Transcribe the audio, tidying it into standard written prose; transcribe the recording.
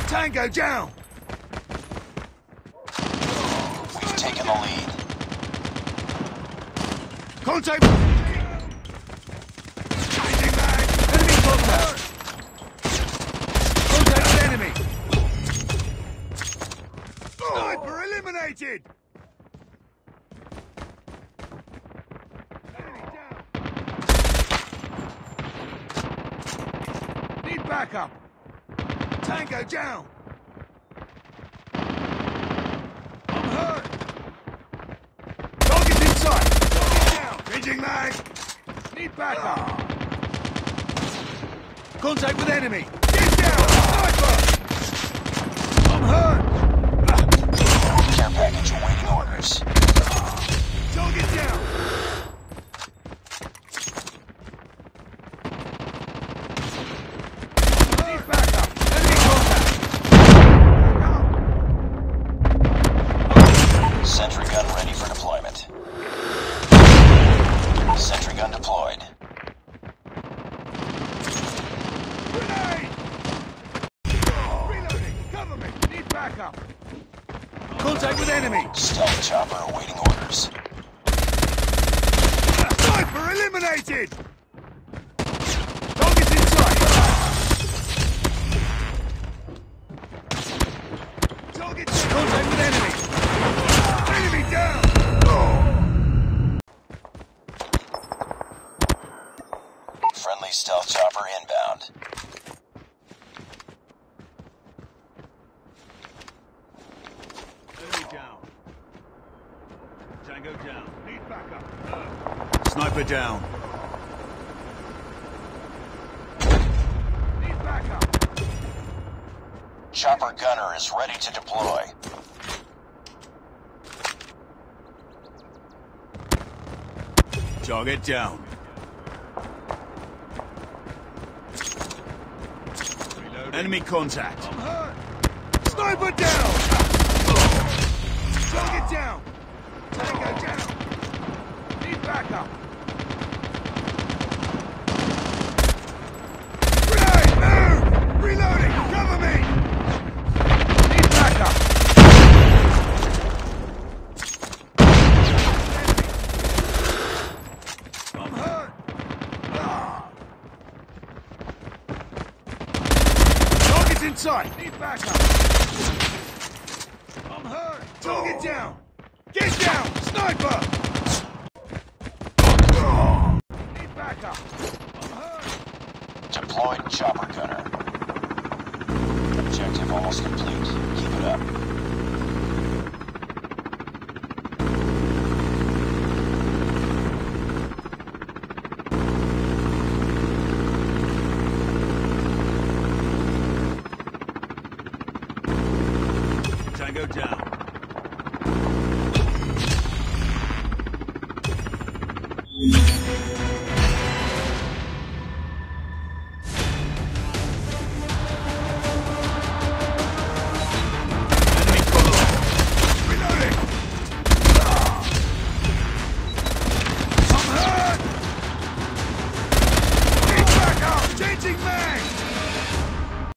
Tango down! We've taken the lead. Contact! Changing mag! Enemy contact! Contact with enemy! Sniper eliminated! Enemy down! Need backup! Tango down! I'm hurt! Target's inside! Target down! Changing mag! Need backup! Contact with enemy! Get down! Sniper! I'm hurt! Care package awaiting orders. Target down! Need backup! Enemy contact! Sentry gun ready for deployment. Sentry gun deployed. Grenade! Reloading! Cover me! Need backup! Contact with enemy! Stealth chopper awaiting orders. Sniper eliminated! Target's inside! Target down! Contact with enemy! Enemy down! Friendly stealth chopper inbound. Enemy down. Tango down. Need backup. Sniper down. Need backup. Chopper gunner is ready to deploy. Target down. Enemy contact. I'm hurt. Sniper down! Target down! Tango down! Need backup! Grenade! Move! Reloading! Cover me! Need backup! I'm hurt! Target's inside! Need backup! I'm hurt! Target down! Get down! Sniper! Need backup! I'm hurt! Deployed chopper gunner. Objective almost complete. Keep it up. Tango down.